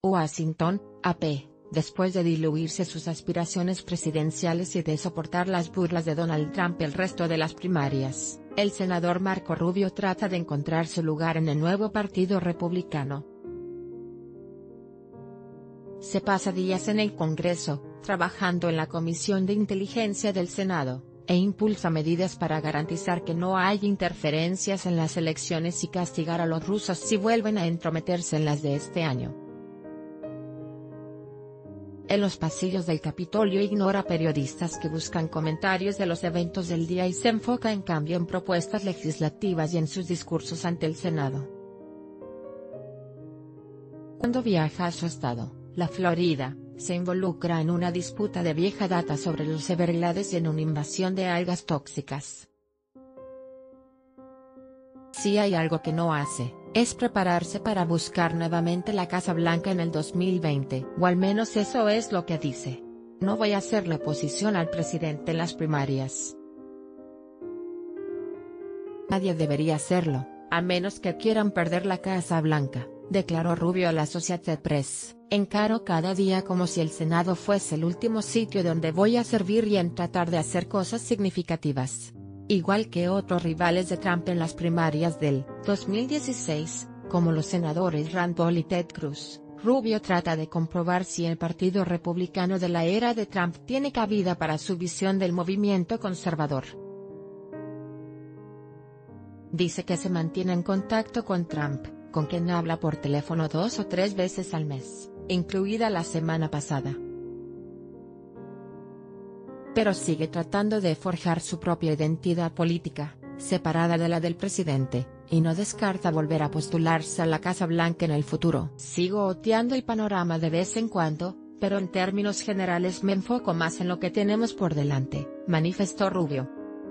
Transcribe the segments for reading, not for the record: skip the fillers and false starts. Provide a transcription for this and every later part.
Washington, AP. Después de diluirse sus aspiraciones presidenciales y de soportar las burlas de Donald Trump el resto de las primarias, el senador Marco Rubio trata de encontrar su lugar en el nuevo Partido Republicano. Se pasa días en el Congreso, trabajando en la Comisión de Inteligencia del Senado, e impulsa medidas para garantizar que no haya interferencias en las elecciones y castigar a los rusos si vuelven a entrometerse en las de este año. En los pasillos del Capitolio ignora periodistas que buscan comentarios de los eventos del día y se enfoca en cambio en propuestas legislativas y en sus discursos ante el Senado. Cuando viaja a su estado, la Florida, se involucra en una disputa de vieja data sobre los Everglades y en una invasión de algas tóxicas. Si hay algo que no hace, es prepararse para buscar nuevamente la Casa Blanca en el 2020, o al menos eso es lo que dice. No voy a hacerle oposición al presidente en las primarias. Nadie debería hacerlo, a menos que quieran perder la Casa Blanca, declaró Rubio a la Associated Press. Encaro cada día como si el Senado fuese el último sitio donde voy a servir y en tratar de hacer cosas significativas. Igual que otros rivales de Trump en las primarias del 2016, como los senadores Rand Paul y Ted Cruz, Rubio trata de comprobar si el Partido Republicano de la era de Trump tiene cabida para su visión del movimiento conservador. Dice que se mantiene en contacto con Trump, con quien habla por teléfono 2 o 3 veces al mes, incluida la semana pasada. Pero sigue tratando de forjar su propia identidad política, separada de la del presidente, y no descarta volver a postularse a la Casa Blanca en el futuro. Sigo oteando el panorama de vez en cuando, pero en términos generales me enfoco más en lo que tenemos por delante, manifestó Rubio.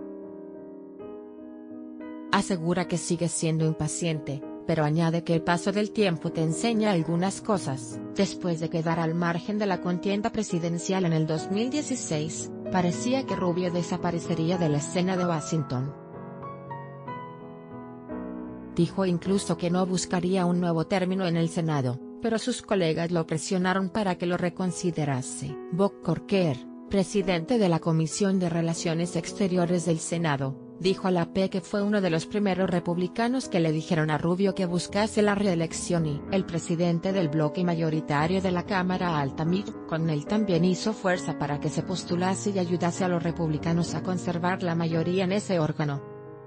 Asegura que sigue siendo impaciente, pero añade que el paso del tiempo te enseña algunas cosas. Después de quedar al margen de la contienda presidencial en el 2016, parecía que Rubio desaparecería de la escena de Washington. Dijo incluso que no buscaría un nuevo término en el Senado, pero sus colegas lo presionaron para que lo reconsiderase. Bob Corker, presidente de la Comisión de Relaciones Exteriores del Senado, dijo a la AP que fue uno de los primeros republicanos que le dijeron a Rubio que buscase la reelección y el presidente del bloque mayoritario de la Cámara Alta Mitch McConnell también hizo fuerza para que se postulase y ayudase a los republicanos a conservar la mayoría en ese órgano.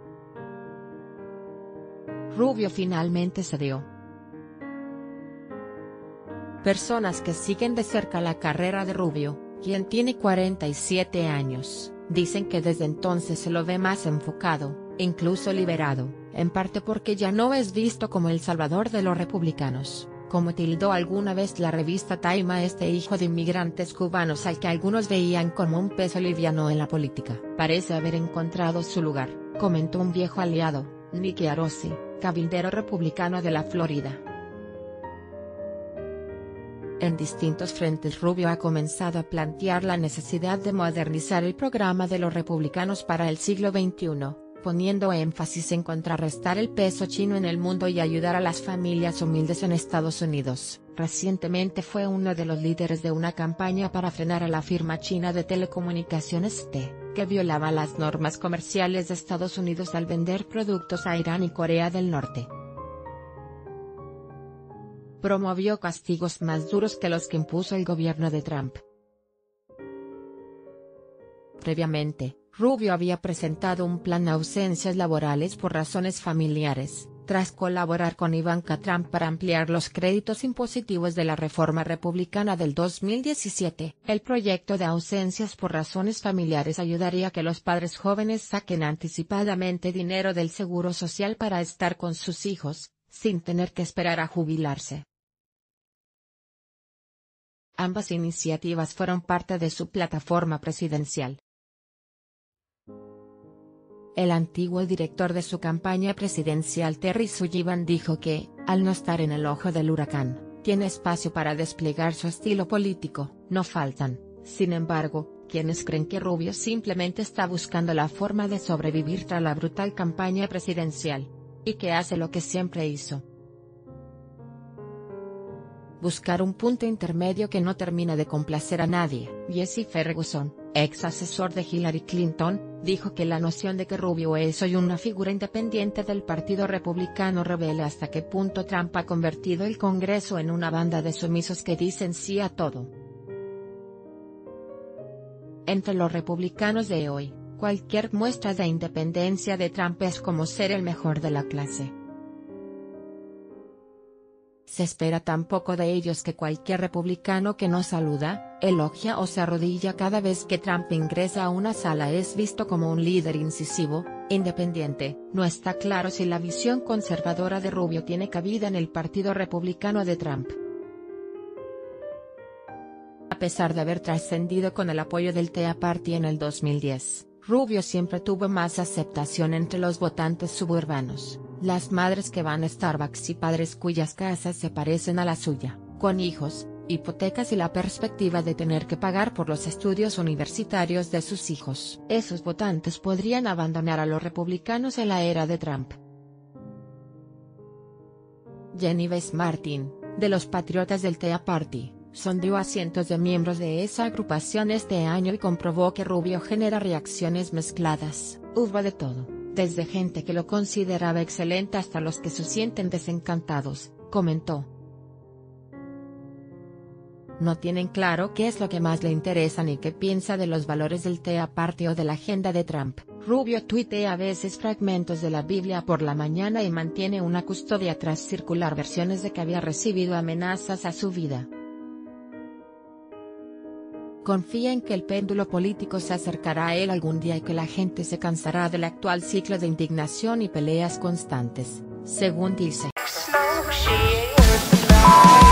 Rubio finalmente cedió. Personas que siguen de cerca la carrera de Rubio, quien tiene 47 años, dicen que desde entonces se lo ve más enfocado, incluso liberado, en parte porque ya no es visto como el salvador de los republicanos, como tildó alguna vez la revista Time a este hijo de inmigrantes cubanos al que algunos veían como un peso liviano en la política. Parece haber encontrado su lugar, comentó un viejo aliado, Nicky Arossi, cabildero republicano de la Florida. En distintos frentes Rubio ha comenzado a plantear la necesidad de modernizar el programa de los republicanos para el siglo XXI, poniendo énfasis en contrarrestar el peso chino en el mundo y ayudar a las familias humildes en Estados Unidos. Recientemente fue uno de los líderes de una campaña para frenar a la firma china de telecomunicaciones T, que violaba las normas comerciales de Estados Unidos al vender productos a Irán y Corea del Norte. Promovió castigos más duros que los que impuso el gobierno de Trump. Previamente, Rubio había presentado un plan de ausencias laborales por razones familiares, tras colaborar con Ivanka Trump para ampliar los créditos impositivos de la reforma republicana del 2017. El proyecto de ausencias por razones familiares ayudaría a que los padres jóvenes saquen anticipadamente dinero del seguro social para estar con sus hijos, sin tener que esperar a jubilarse. Ambas iniciativas fueron parte de su plataforma presidencial. El antiguo director de su campaña presidencial Terry Sullivan dijo que, al no estar en el ojo del huracán, tiene espacio para desplegar su estilo político. No faltan, sin embargo, quienes creen que Rubio simplemente está buscando la forma de sobrevivir tras la brutal campaña presidencial, y que hace lo que siempre hizo: buscar un punto intermedio que no termina de complacer a nadie. Jesse Ferguson, ex asesor de Hillary Clinton, dijo que la noción de que Rubio es hoy una figura independiente del Partido Republicano revela hasta qué punto Trump ha convertido el Congreso en una banda de sumisos que dicen sí a todo. Entre los republicanos de hoy, cualquier muestra de independencia de Trump es como ser el mejor de la clase. Se espera tan poco de ellos que cualquier republicano que no saluda, elogia o se arrodilla cada vez que Trump ingresa a una sala es visto como un líder incisivo, independiente. No está claro si la visión conservadora de Rubio tiene cabida en el Partido Republicano de Trump. A pesar de haber trascendido con el apoyo del Tea Party en el 2010, Rubio siempre tuvo más aceptación entre los votantes suburbanos, las madres que van a Starbucks y padres cuyas casas se parecen a la suya, con hijos, hipotecas y la perspectiva de tener que pagar por los estudios universitarios de sus hijos. Esos votantes podrían abandonar a los republicanos en la era de Trump. Jenny Bess Martin, de los Patriotas del Tea Party, sondeó a cientos de miembros de esa agrupación este año y comprobó que Rubio genera reacciones mezcladas. Hubo de todo, desde gente que lo consideraba excelente hasta los que se sienten desencantados, comentó. No tienen claro qué es lo que más le interesa ni qué piensa de los valores del Tea Party o de la agenda de Trump. Rubio tuitea a veces fragmentos de la Biblia por la mañana y mantiene una custodia tras circular versiones de que había recibido amenazas a su vida. Confía en que el péndulo político se acercará a él algún día y que la gente se cansará del actual ciclo de indignación y peleas constantes, según dice.